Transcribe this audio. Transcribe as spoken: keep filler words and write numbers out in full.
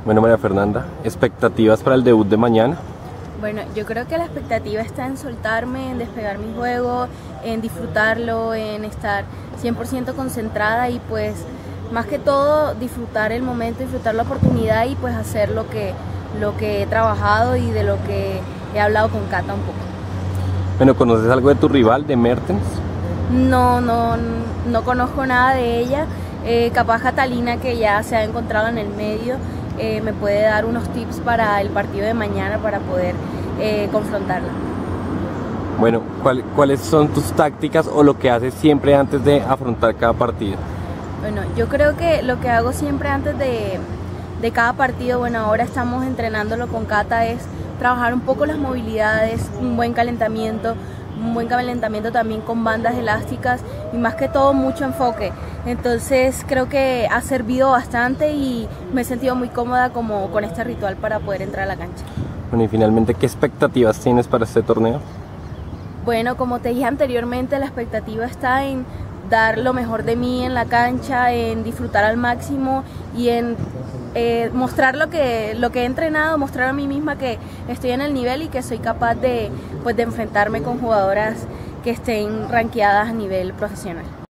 Bueno, María Fernanda, ¿expectativas para el debut de mañana? Bueno, yo creo que la expectativa está en soltarme, en despegar mi juego, en disfrutarlo, en estar cien por ciento concentrada y pues más que todo disfrutar el momento, disfrutar la oportunidad y pues hacer lo que, lo que he trabajado y de lo que he hablado con Cata un poco. Bueno, ¿conoces algo de tu rival, de Mertens? No, no, no conozco nada de ella. Eh, capaz Catalina, que ya se ha encontrado en el medio, eh, me puede dar unos tips para el partido de mañana para poder eh, confrontarla. Bueno, ¿cuál, ¿cuáles son tus tácticas o lo que haces siempre antes de afrontar cada partido? Bueno, yo creo que lo que hago siempre antes de, de cada partido, bueno, ahora estamos entrenándolo con Cata, es trabajar un poco las movilidades, un buen calentamiento, un buen calentamiento también con bandas elásticas y más que todo mucho enfoque. Entonces creo que ha servido bastante y me he sentido muy cómoda como con este ritual para poder entrar a la cancha. Bueno, y finalmente, ¿qué expectativas tienes para este torneo? Bueno, como te dije anteriormente, la expectativa está en dar lo mejor de mí en la cancha, en disfrutar al máximo y en eh, mostrar lo que, lo que he entrenado, mostrar a mí misma que estoy en el nivel y que soy capaz de, pues, de enfrentarme con jugadoras que estén rankeadas a nivel profesional.